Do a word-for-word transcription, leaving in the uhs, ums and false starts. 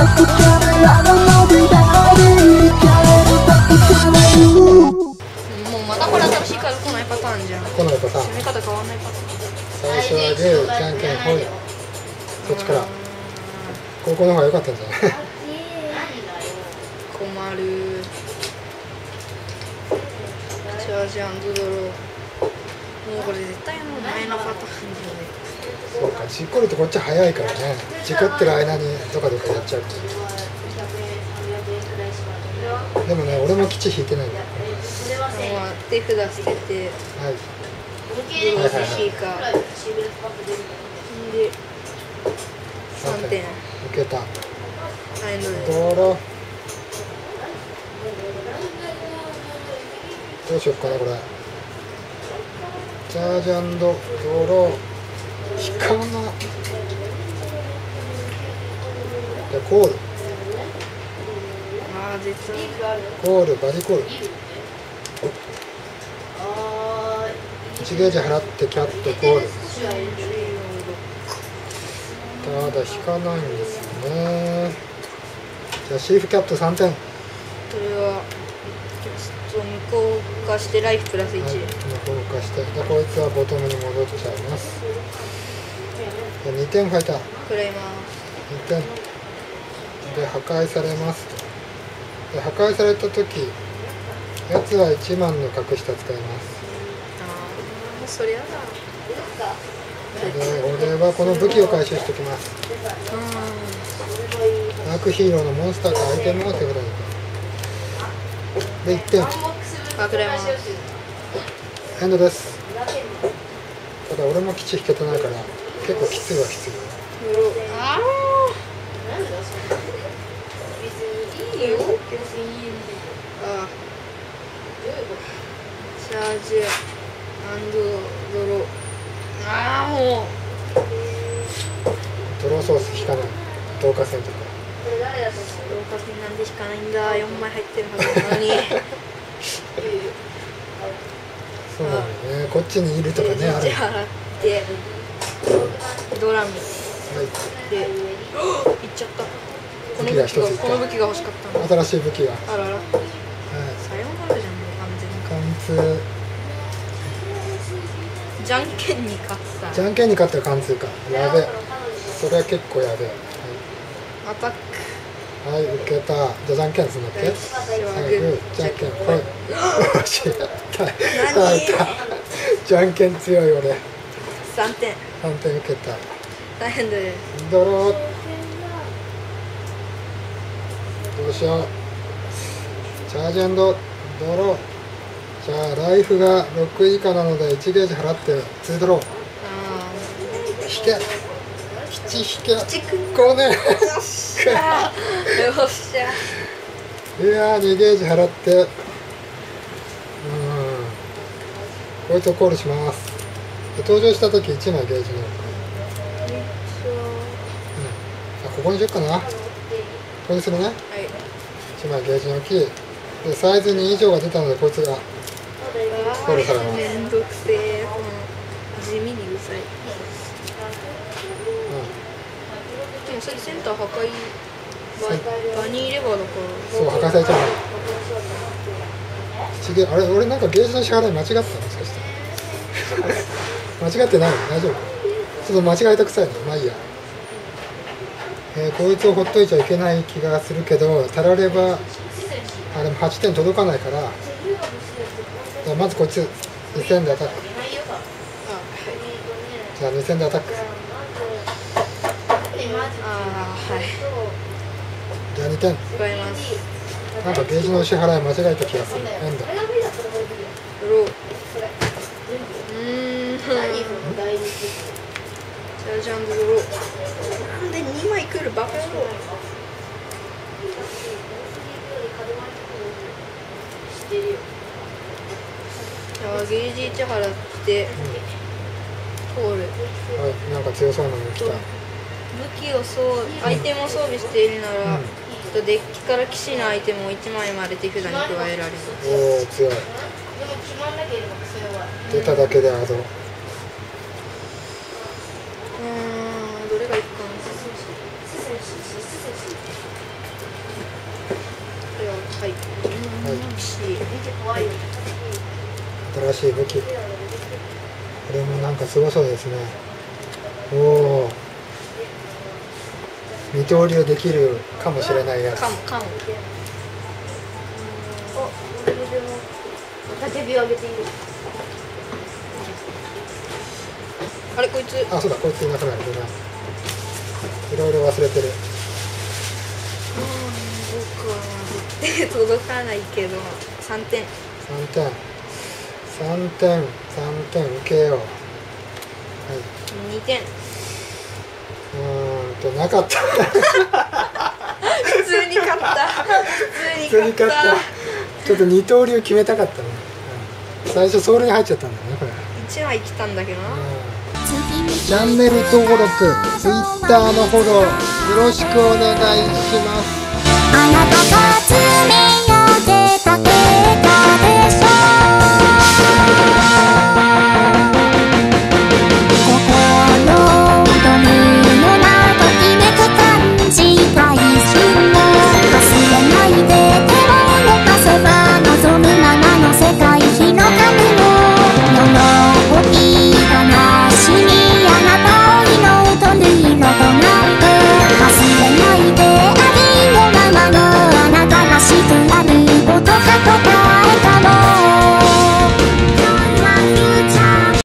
うまたこれ新しいカード来ないパターンじゃん。 来ないパターン。 攻め方変わんないパターン。 最初はグー、じゃんけん、ほい。そっちから。高校の方が良かったんじゃない？ 困る。チャージアンドドロー。もうこれ絶対もう前のパターンじゃない。 そうか、しっこりとこっち早いからね。事故ってる間にどかどかやっちゃうから。でもね、俺も基地引いてないんだよ。 まあ手札捨てて、 はい。 ドローシシーか。で、さんてん。 受けた。 はい、どれ？ ドロー。どうしよっかな、これ。チャージアンドドロー。引かな。で、コール。 ああ、絶対。 コール、バディコール。いちゲージ払ってキャットコール。ただ引かないんですよね。じゃあシーフキャットさんてん。 これはちょっと無効化してライフプラスいち、はい、 無効化して、でこいつはボトムに戻っちゃいます。でにてんファイター食らいます。 にてんで破壊されます。で破壊された時やつはいちまんの格下使います。 ああ、そりゃだ。 で俺はこの武器を回収しておきます。ダークヒーローのモンスターかアイテムを手札に。でいってん。 あ、食らいます。 エンドです。ただ俺も基地引けてないから結構きついはきつい。 ああ。いいよ。ああ。チャージアンドドロー。ああ、もう。 ドローソース引かない。導火線とか。 導火線なんで引かないんだ。よんまい入ってるはずなのに。 そうなのね。こっちにいるとかね、ある。 払って、ドラム。はい。で、いっちゃった。この武器が、この武器が欲しかったの。 新しい武器が。 あらら。はい。さようならじゃん、もう完全に。 貫通。 じゃんけんに勝った。 じゃんけんに勝ったら貫通か。やべえ。それは結構やべえ。 アタック。 はい、受けた。じゃあじゃんけんするんだっけ？最後、じゃんけん、ほい。よし、やった。耐えた。じゃんけん強い俺。 さんてん。 さんてん受けた。 大変です。 ドロー。どうしよう。チャージアンドドロー。じゃあライフがろく以下なのでいちゲージ払ってにドロー。引け。基地引け。ごねん。よっしゃ。 よっしゃ。 いやーにゲージ払って、うん、こいつをコールします。で登場した時いちまいゲージの、うん、あここにしよっかな。ここにするね、はい、いちまいゲージのキーでサイズに以上が出たのでこいつがコールされます。 めんどくせえ、地味にうざい、うん、でもそれセンター破壊場にいればだからそう破壊されちゃうの。あれ俺なんかゲージの支払い間違ったもしかして間違ってないの大丈夫？ちょっと間違えたくさいの。まあいいや、えー、こいつをほっといちゃいけない気がするけどたらればあでもはちてん届かないからじゃあまずこいつにせんでアタック。じゃあにせんでアタック。 ああはいじゃあにてん。 使います。 なんかゲージの支払い間違えた気がする。エンド。 ロー。うーん。チャージアンドドロー。なんでにまい来るバカ野郎。あゲージいち払って、うん、通る。 はい、なんか強そうなの来た。 武器をそうアイテムを装備しているなら、うん、デッキから騎士のアイテムをいちまいまで手札に加えられます。 おお強い。出ただけでアド。うーんどれがいいかな。 新しい武器、これもなんかすごそうですね。おお、二刀流できるかもしれないやつ。 かもかも。 手火を上げている。 あれこいつ。 あ、そうだ、こいついなくなるな。いろいろ忘れてる。 僕は手届かないけどさんてん。 さんてん。さんてん、さんてん受けよう。はい。 にてん。 うーんとなかった。 普通に勝った。 普通に勝った。ちょっと二刀流決めたかったね。うん、最初ソウルに入っちゃったんだねこれ。 いちまい来たんだけどな。 うん、チャンネル登録、ツイッターのフォローよろしくお願いします。 あなたが爪を出かけ